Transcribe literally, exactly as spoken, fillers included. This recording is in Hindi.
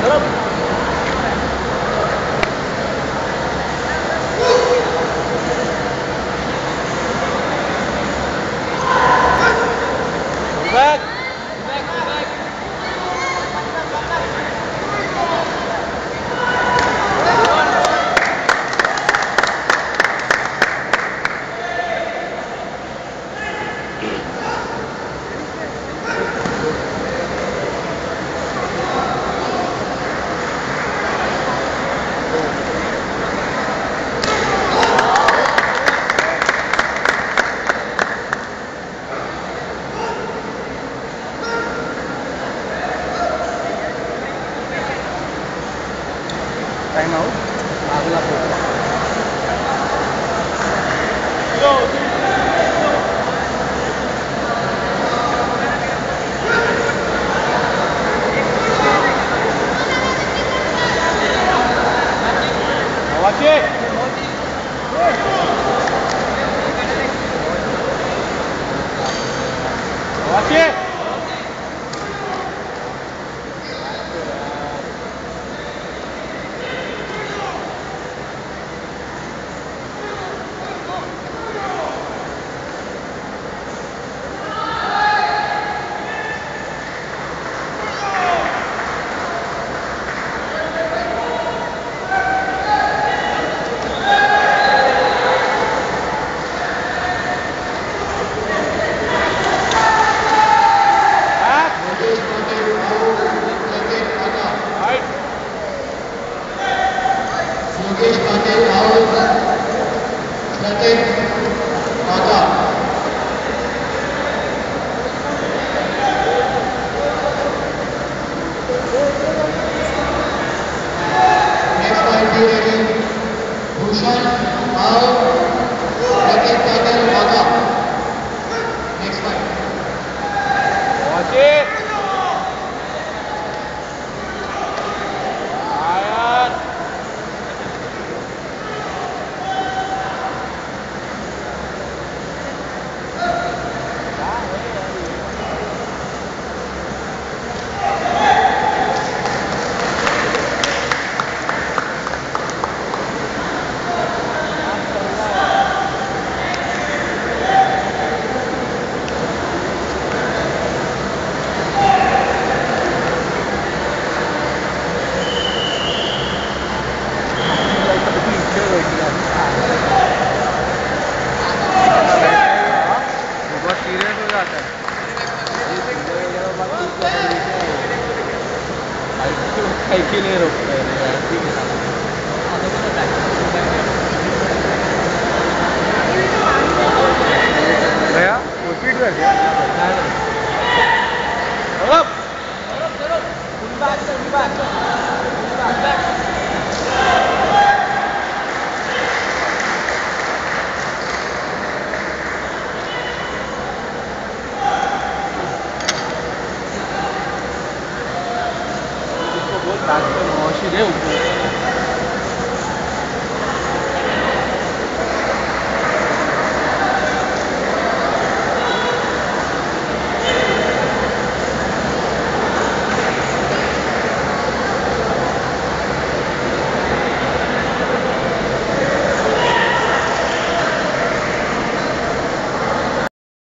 Back. Time out. Agla photo. Watch it. Watch it. Yogesh Patel out, Latin Mata. Next point be ready. Bhushan out, Latin Patel Mata. Next point. Watch it. बहुत सीरियस हो जाता है के लिए रोकते हैं भैया वो स्पीड कर दिया बहुत बात नौशी दे ऊपर